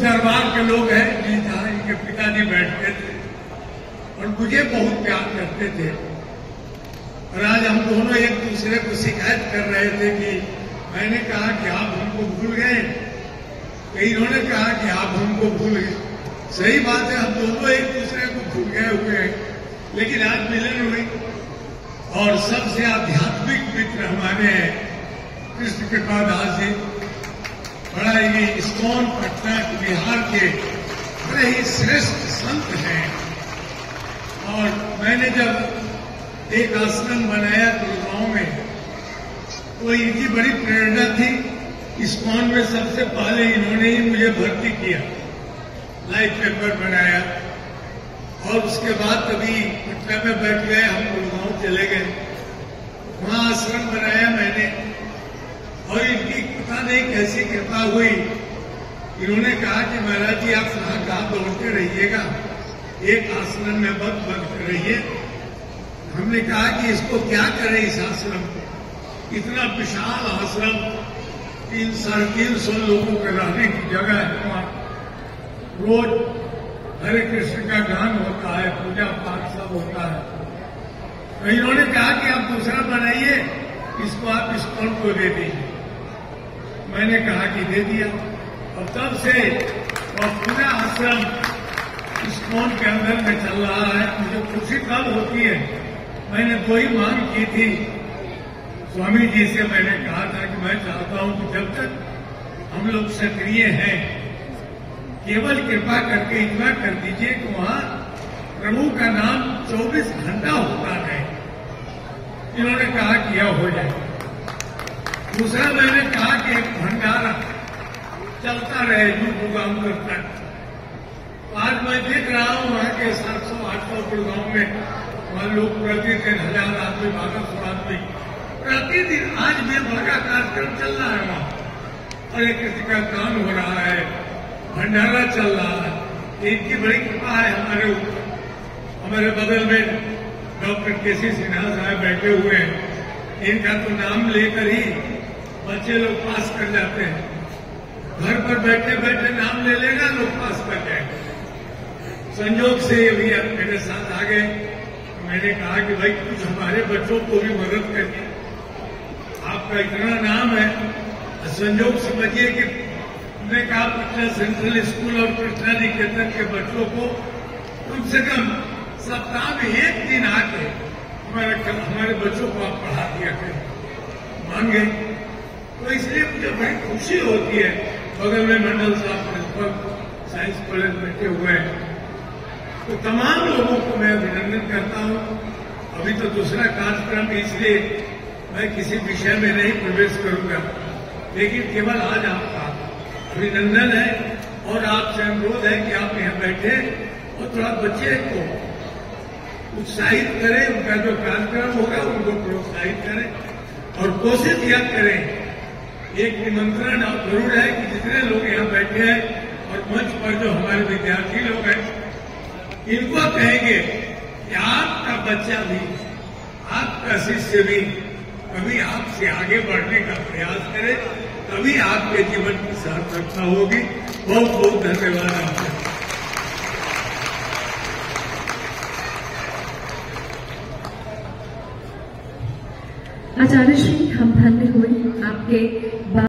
दरबार के लोग हैं जहाँ इनके पिताजी बैठते थे और मुझे बहुत प्यार करते थे। और आज हम दोनों एक दूसरे को शिकायत कर रहे थे कि मैंने कहा कि आप हमको भूल गए, तो इन्होंने कहा कि आप हमको भूल गए। सही बात है, हम दोनों एक दूसरे को भूल गए हुए हैं, लेकिन आज मिलन हुई। और सबसे आध्यात्मिक मित्र हमारे हैं कृष्ण कृपादास जी, बड़ा ही इस्कॉन पटना बिहार के बड़े ही श्रेष्ठ संत हैं। और मैंने जब एक आश्रम बनाया गुड़गांव में, तो इनकी बड़ी प्रेरणा थी। इस्कॉन में सबसे पहले इन्होंने ही मुझे भर्ती किया, लाइफ पेपर बनाया, और उसके बाद कभी पटना में बैठ गए, हम गुड़गांव चले गए, वहां आश्रम बनाया मैंने। और इनकी पता नहीं कैसी कृपा हुई, इन्होंने कहा कि महाराज जी आप कहाँ दौड़ते रहिएगा, एक आश्रम में मत बंद रहिए। हमने कहा कि इसको क्या करें, इस आश्रम को, इतना विशाल आश्रम, 300-350 लोगों के रहने की जगह है वहां, रोज हरे कृष्ण का गान होता है, पूजा पाठ सब होता है। तो इन्होंने कहा कि आप दूसरा बनाइए, इसको आप इस्कॉन को दे दीजिए। मैंने कहा कि दे दिया, और तब से और पूरा आश्रम इस्कॉन के अंदर में चल रहा है। मुझे खुशी कब होती है, मैंने कोई मांग की थी स्वामी जी से, मैंने कहा था कि मैं चाहता हूं कि जब तक हम लोग सक्रिय हैं, केवल कृपा करके इतना कर दीजिए कि वहां प्रभु का नाम 24 घंटा होता है। इन्होंने कहा कि यह हो जाए। दूसरा मैंने कहा कि एक भंडारा चलता रहे गुड़गांव तक। आज मैं देख रहा हूं वहां के 700-800 गुड़गांव में वहां लोग प्रतिदिन 1000 आदमी, 1200 आदमी प्रतिदिन, आज भी बड़ा कार्यक्रम चल रहा है वहां, और एक किसी का काम हो रहा है, भंडारा चल रहा है। इनकी बड़ी कृपा है हमारे ऊपर। हमारे बगल में डॉक्टर केसी सिन्हा साहब बैठे हुए हैं, इनका तो नाम लेकर ही बच्चे लोग पास कर जाते हैं। घर पर बैठे बैठे नाम ले लेगा, लोग पास कर जाएंगे। संयोग से भी मेरे साथ आ गए, मैंने कहा कि भाई कुछ हमारे बच्चों को भी मदद करिए, आपका इतना नाम है। संयोग समझिए कि हमने कहा पटना सेंट्रल स्कूल और कृष्णा निकेतन के बच्चों को कम से कम सप्ताह में एक दिन आके हमारे बच्चों को आप पढ़ा दिया करें। मान गए, तो इसलिए मुझे बड़ी खुशी होती है। बगल में मंडल साहब प्रिंसिपल साइंस कॉलेज बैठे हुए हैं, तो तमाम लोगों को मैं अभिनंदन करता हूं। अभी तो दूसरा कार्यक्रम, इसलिए मैं किसी विषय में नहीं प्रवेश करूंगा, लेकिन केवल आज आपका अभिनंदन है और आपसे अनुरोध है कि आप यहाँ बैठे और थोड़ा बच्चे को उत्साहित करें, उनका जो कार्यक्रम होगा उनको प्रोत्साहित करें, और कोशिश यह करें, एक निमंत्रण जरूर है कि जितने लोग यहाँ बैठे हैं और मंच पर जो हमारे विद्यार्थी लोग हैं, इनको कहेंगे कि आपका बच्चा भी, आपका शिष्य भी कभी आपसे आगे बढ़ने का प्रयास करे, तभी आपके जीवन की सार्थकता होगी। बहुत बहुत धन्यवाद आपका। आचार्य श्री, हम धन्य हुए आपके